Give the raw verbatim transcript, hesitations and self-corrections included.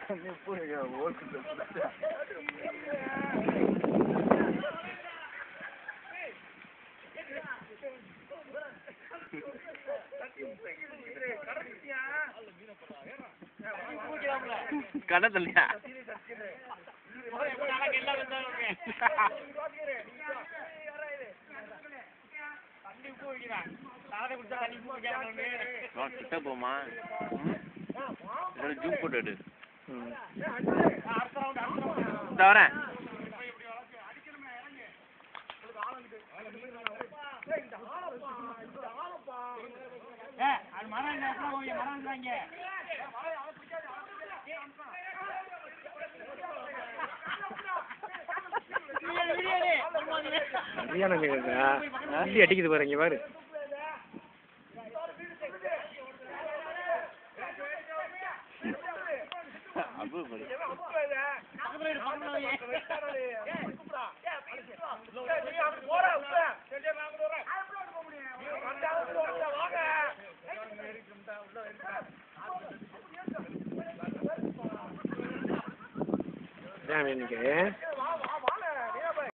கடத்தலையா கிட்ட போமா ஜூம் போட்டு எடு வரேன் சரியான மீன் அடிக்குது பாரு இங்க பாரு மீனுக்கு